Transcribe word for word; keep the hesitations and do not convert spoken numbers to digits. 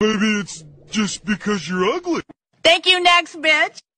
Maybe it's just because you're ugly. Thank you, next bitch.